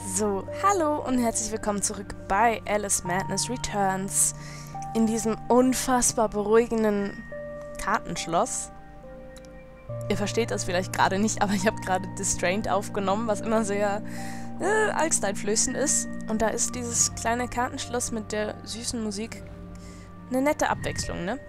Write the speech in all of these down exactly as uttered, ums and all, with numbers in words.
So, hallo und herzlich willkommen zurück bei Alice Madness Returns in diesem unfassbar beruhigenden Kartenschloss. Ihr versteht das vielleicht gerade nicht, aber ich habe gerade Distrained aufgenommen, was immer sehr äh, angsteinflößend ist. Und da ist dieses kleine Kartenschloss mit der süßen Musik eine nette Abwechslung, ne?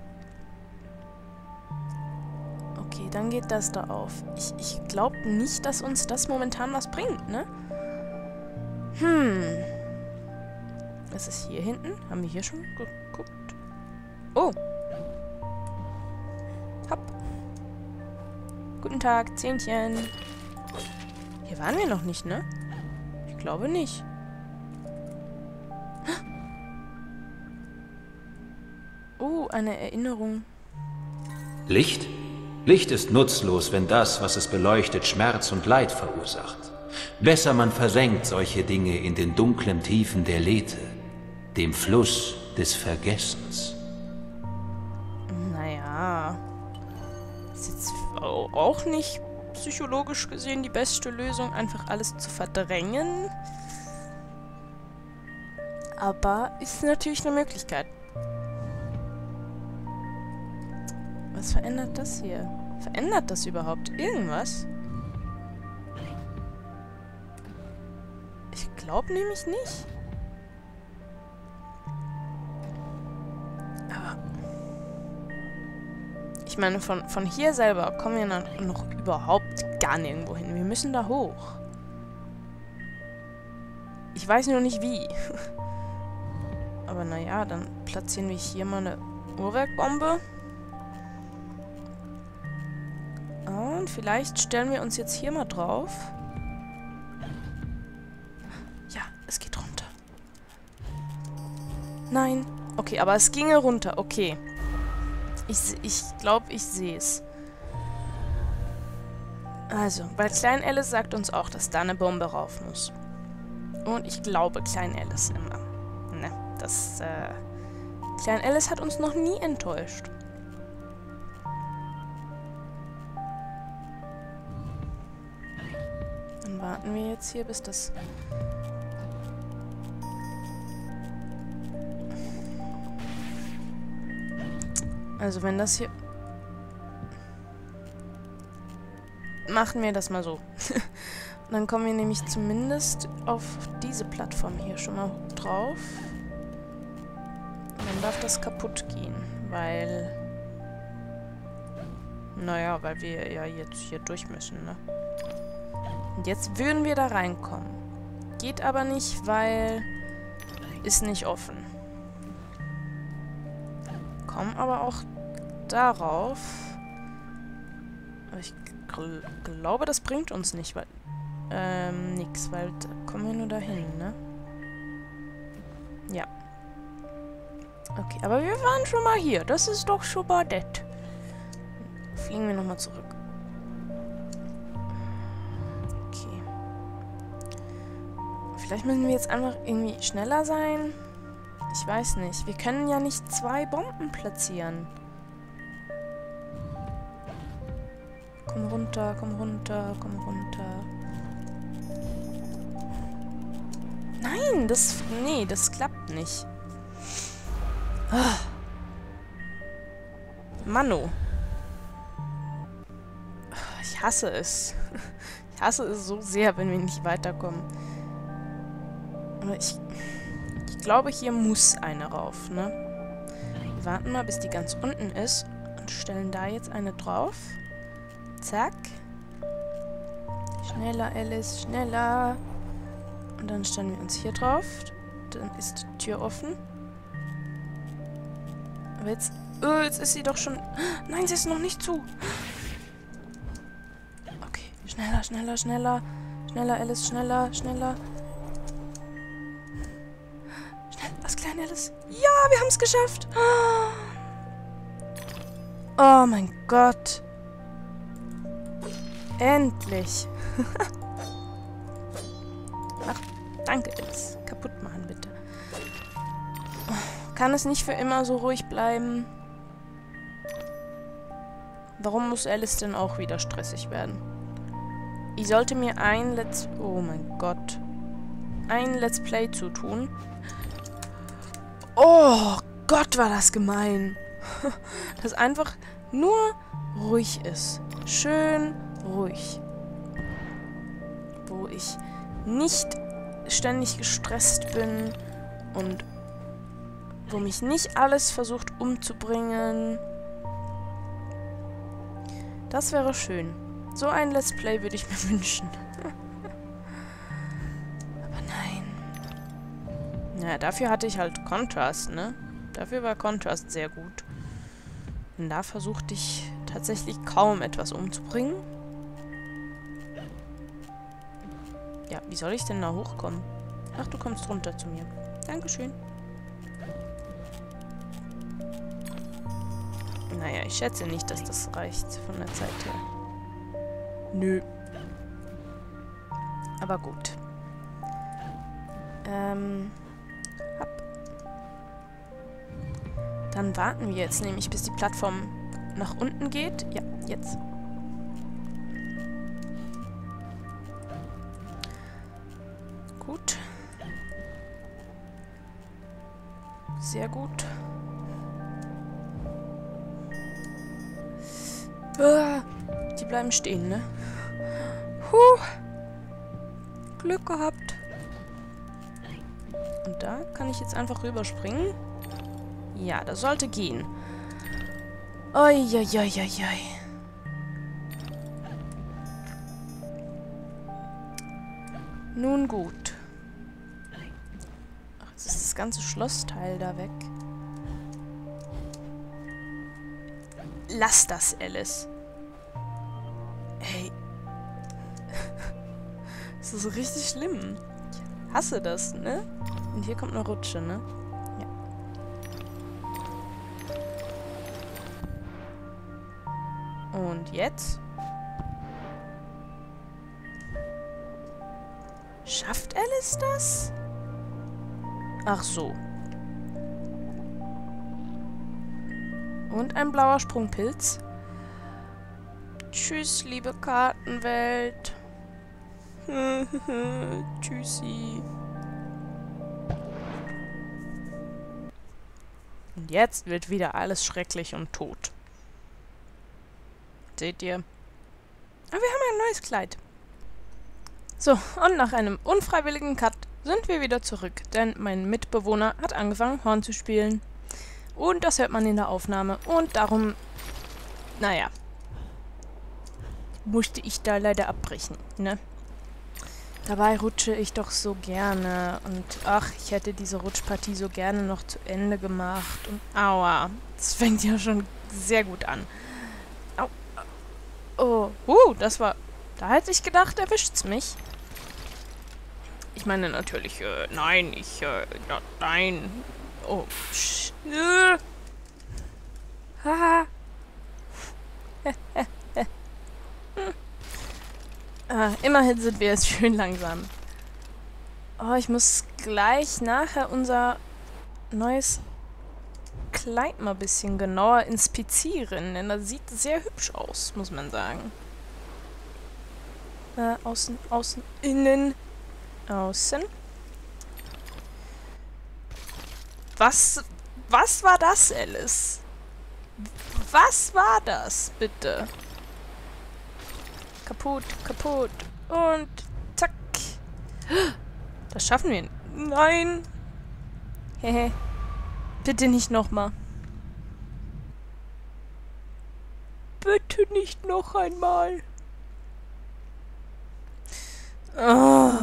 Okay, dann geht das da auf. Ich, ich glaube nicht, dass uns das momentan was bringt, ne? Hm. Was ist hier hinten? Haben wir hier schon geguckt? Oh. Hopp. Guten Tag, Zähnchen. Hier waren wir noch nicht, ne? Ich glaube nicht. Oh, eine Erinnerung. Licht? Licht ist nutzlos, wenn das, was es beleuchtet, Schmerz und Leid verursacht. Besser man versenkt solche Dinge in den dunklen Tiefen der Lethe, dem Fluss des Vergessens. Naja. Ist jetzt auch nicht psychologisch gesehen die beste Lösung, einfach alles zu verdrängen. Aber ist natürlich eine Möglichkeit. Was verändert das hier? Verändert das überhaupt irgendwas? Ich glaube nämlich nicht. Aber ich meine, von, von hier selber kommen wir noch, noch überhaupt gar nirgendwo hin. Wir müssen da hoch. Ich weiß nur nicht wie. Aber naja, dann platzieren wir hier mal eine Uhrwerkbombe. Und vielleicht stellen wir uns jetzt hier mal drauf. Ja, es geht runter. Nein. Okay, aber es ginge runter. Okay. Ich, ich glaube, ich sehe es. Also, weil Klein Alice sagt uns auch, dass da eine Bombe rauf muss. Und ich glaube Klein Alice immer. Ne, das, äh... Klein Alice hat uns noch nie enttäuscht. Dann warten wir jetzt hier, bis das... Also wenn das hier... Machen wir das mal so. Dann kommen wir nämlich zumindest auf diese Plattform hier schon mal drauf. Und dann darf das kaputt gehen, weil... Naja, weil wir ja jetzt hier durch müssen, ne? Und jetzt würden wir da reinkommen. Geht aber nicht, weil... Ist nicht offen. Kommen aber auch darauf. Aber ich gl glaube, das bringt uns nicht, weil... Ähm, nix, weil da kommen wir nur dahin, ne? Ja. Okay, aber wir waren schon mal hier. Das ist doch schon mal nett. Fliegen wir nochmal zurück. Okay. Vielleicht müssen wir jetzt einfach irgendwie schneller sein. Ich weiß nicht. Wir können ja nicht zwei Bomben platzieren. Komm runter, komm runter, komm runter. Nein, das... Nee, das klappt nicht. Ah. Mano. Ich hasse es. Ich hasse es so sehr, wenn wir nicht weiterkommen. Aber ich... Ich glaube, hier muss eine rauf, ne? Wir warten mal, bis die ganz unten ist und stellen da jetzt eine drauf. Zack. Schneller, Alice, schneller. Und dann stellen wir uns hier drauf. Dann ist die Tür offen. Aber jetzt... Oh, jetzt ist sie doch schon... Nein, sie ist noch nicht zu. Okay, schneller, schneller, schneller. Schneller, Alice, schneller, schneller. Das kleine Alice. Ja, wir haben es geschafft. Oh mein Gott. Endlich. Ach, danke, Alice. Kaputt machen, bitte. Kann es nicht für immer so ruhig bleiben? Warum muss Alice denn auch wieder stressig werden? Ich sollte mir ein Let's... Oh mein Gott. ein Let's Play zutun. Oh Gott, war das gemein. Das einfach nur ruhig ist. Schön ruhig. Wo ich nicht ständig gestresst bin und wo mich nicht alles versucht umzubringen. Das wäre schön. So ein Let's Play würde ich mir wünschen. Aber nein. Naja, dafür hatte ich halt Contrast, ne? Dafür war Contrast sehr gut. Und da versuchte ich tatsächlich kaum etwas umzubringen. Ja, wie soll ich denn da hochkommen? Ach, du kommst runter zu mir. Dankeschön. Naja, ich schätze nicht, dass das reicht von der Zeit her. Nö. Aber gut. Ähm. Hopp. Dann warten wir jetzt nämlich, bis die Plattform nach unten geht. Ja, jetzt. Gut. Sehr gut. Ah, die bleiben stehen, ne? Puh. Glück gehabt. Und da kann ich jetzt einfach rüberspringen. Ja, das sollte gehen. Uiuiuiui. Nun gut. Ach, jetzt ist das ganze Schlossteil da weg. Lass das, Alice. Hey. Das ist so richtig schlimm. Ich hasse das, ne? Und hier kommt eine Rutsche, ne? Ja. Und jetzt? Schafft Alice das? Ach so. Und ein blauer Sprungpilz. Tschüss, liebe Kartenwelt. Tschüssi. Und jetzt wird wieder alles schrecklich und tot. Seht ihr? Aber wir haben ein neues Kleid. So, und nach einem unfreiwilligen Cut sind wir wieder zurück, denn mein Mitbewohner hat angefangen, Horn zu spielen. Und das hört man in der Aufnahme. Und darum, naja, musste ich da leider abbrechen, ne? Dabei rutsche ich doch so gerne. Und ach, ich hätte diese Rutschpartie so gerne noch zu Ende gemacht. Und aua, das fängt ja schon sehr gut an. Au. Oh, uh, das war... Da hätte ich gedacht, erwischt's mich. Ich meine natürlich, äh, nein, ich, äh, ja, nein. Oh, sch... Äh. Haha. Ah, immerhin sind wir jetzt schön langsam. Oh, ich muss gleich nachher unser neues Kleid mal ein bisschen genauer inspizieren, denn das sieht sehr hübsch aus, muss man sagen. Äh, außen, außen, innen, außen. Was, was war das, Alice? Was war das, bitte? Kaputt, kaputt. Und zack. Das schaffen wir. Nein. Hehe. Bitte nicht nochmal. Bitte nicht noch einmal. Oh.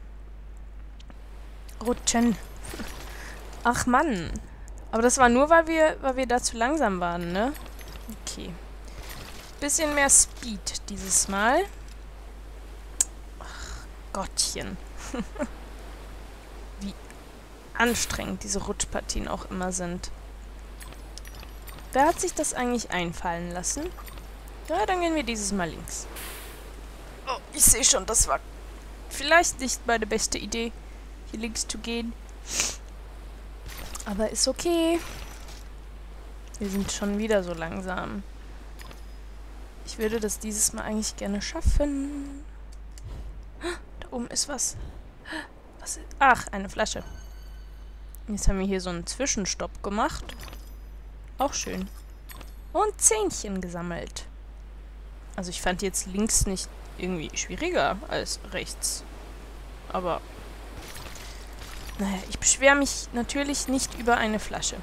Rutschen. Ach Mann. Aber das war nur, weil wir, weil wir da zu langsam waren, ne? Okay. Bisschen mehr Speed dieses Mal. Ach, Gottchen. Wie anstrengend diese Rutschpartien auch immer sind. Wer hat sich das eigentlich einfallen lassen? Ja, dann gehen wir dieses Mal links. Oh, ich sehe schon, das war vielleicht nicht meine beste Idee, hier links zu gehen. Aber ist okay. Wir sind schon wieder so langsam. Ich würde das dieses Mal eigentlich gerne schaffen. Da oben ist was. Was? Ach, eine Flasche. Jetzt haben wir hier so einen Zwischenstopp gemacht. Auch schön. Und Zähnchen gesammelt. Also ich fand jetzt links nicht irgendwie schwieriger als rechts. Aber naja, ich beschwere mich natürlich nicht über eine Flasche.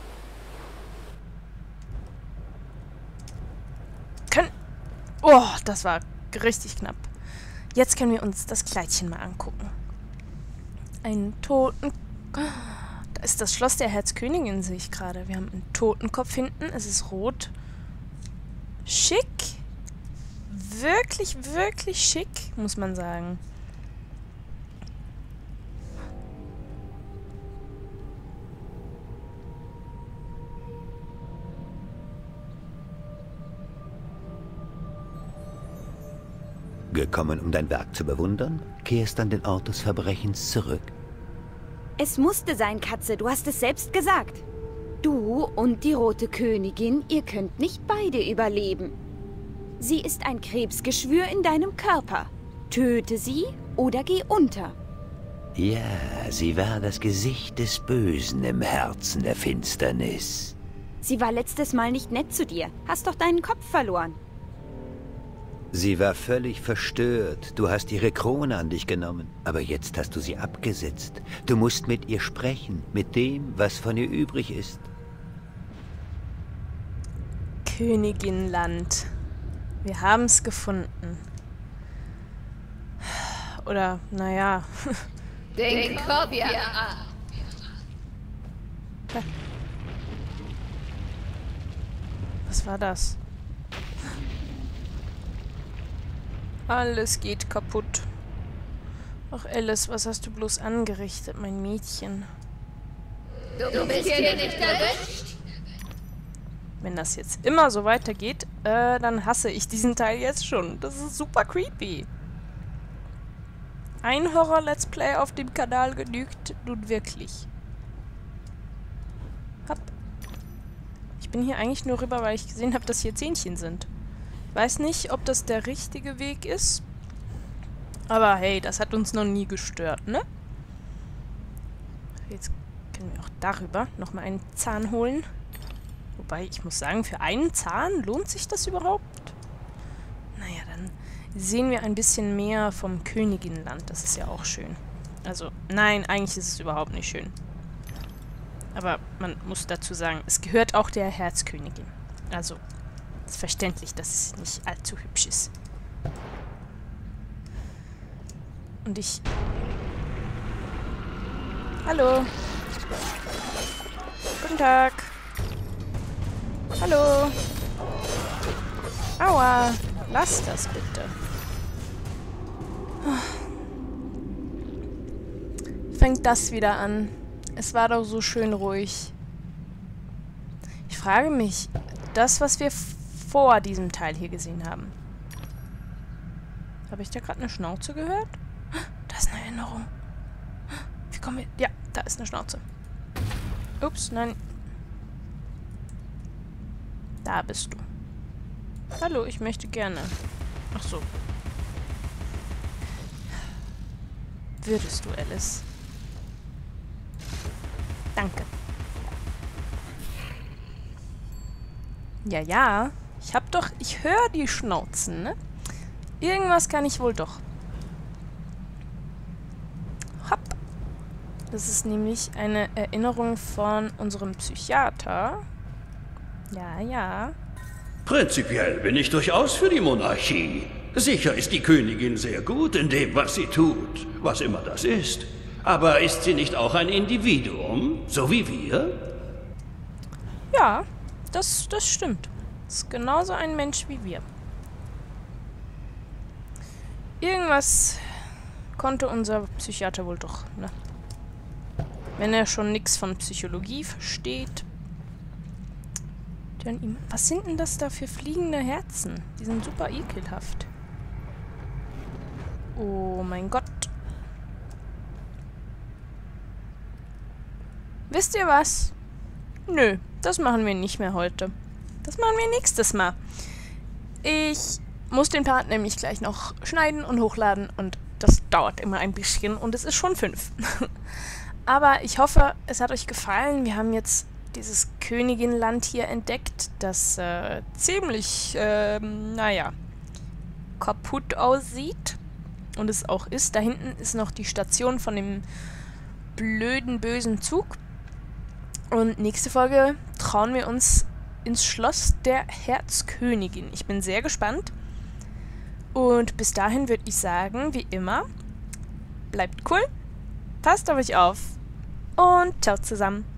Können... Oh, das war richtig knapp. Jetzt können wir uns das Kleidchen mal angucken. Einen toten... Da ist das Schloss der Herzkönigin, sehe ich gerade. Wir haben einen Totenkopf hinten. Es ist rot. Schick. Wirklich, wirklich schick, muss man sagen. Gekommen, um dein Werk zu bewundern, kehrst an den Ort des Verbrechens zurück. Es musste sein, Katze, du hast es selbst gesagt. Du und die Rote Königin, ihr könnt nicht beide überleben. Sie ist ein Krebsgeschwür in deinem Körper. Töte sie oder geh unter. Ja, sie war das Gesicht des Bösen im Herzen der Finsternis. Sie war letztes Mal nicht nett zu dir. Hast doch deinen Kopf verloren. Sie war völlig verstört. Du hast ihre Krone an dich genommen. Aber jetzt hast du sie abgesetzt. Du musst mit ihr sprechen, mit dem, was von ihr übrig ist. Königinland. Wir haben es gefunden. Oder, naja. Den Kopf ja ab. Was war das? Alles geht kaputt. Ach, Alice, was hast du bloß angerichtet, mein Mädchen? Du bist hier nicht erwischt. Wenn das jetzt immer so weitergeht, äh, dann hasse ich diesen Teil jetzt schon. Das ist super creepy. Ein Horror-Let's Play auf dem Kanal genügt nun wirklich. Hopp. Ich bin hier eigentlich nur rüber, weil ich gesehen habe, dass hier Zähnchen sind. Weiß nicht, ob das der richtige Weg ist. Aber hey, das hat uns noch nie gestört, ne? Jetzt können wir auch darüber nochmal einen Zahn holen. Wobei, ich muss sagen, für einen Zahn lohnt sich das überhaupt? Naja, dann sehen wir ein bisschen mehr vom Königinland. Das ist ja auch schön. Also, nein, eigentlich ist es überhaupt nicht schön. Aber man muss dazu sagen, es gehört auch der Herzkönigin. Also, es ist verständlich, dass es nicht allzu hübsch ist. Und ich... Hallo. Guten Tag. Hallo. Aua. Lass das bitte. Fängt das wieder an. Es war doch so schön ruhig. Ich frage mich, das, was wir vor diesem Teil hier gesehen haben. Habe ich da gerade eine Schnauze gehört? Da ist eine Erinnerung. Wie kommen wir... Ja, da ist eine Schnauze. Ups, nein. Da bist du. Hallo, ich möchte gerne. Ach so. Würdest du, Alice? Danke. Ja, ja. Ich hab doch... Ich höre die Schnauzen, ne? Irgendwas kann ich wohl doch. Hopp. Das ist nämlich eine Erinnerung von unserem Psychiater. Ja, ja. Prinzipiell bin ich durchaus für die Monarchie. Sicher ist die Königin sehr gut in dem, was sie tut, was immer das ist. Aber ist sie nicht auch ein Individuum, so wie wir? Ja, das, das stimmt. Ist genauso ein Mensch wie wir. Irgendwas konnte unser Psychiater wohl doch, ne? Wenn er schon nichts von Psychologie versteht. Dann ihm, was sind denn das da für fliegende Herzen? Die sind super ekelhaft. Oh mein Gott. Wisst ihr was? Nö, das machen wir nicht mehr heute. Das machen wir nächstes Mal. Ich muss den Part nämlich gleich noch schneiden und hochladen und das dauert immer ein bisschen und es ist schon fünf. Aber ich hoffe, es hat euch gefallen. Wir haben jetzt dieses Königinland hier entdeckt, das äh, ziemlich, äh, naja, kaputt aussieht. Und es auch ist. Da hinten ist noch die Station von dem blöden, bösen Zug. Und nächste Folge trauen wir uns ins Schloss der Herzkönigin. Ich bin sehr gespannt. Und bis dahin würde ich sagen, wie immer, bleibt cool, passt auf euch auf und ciao zusammen.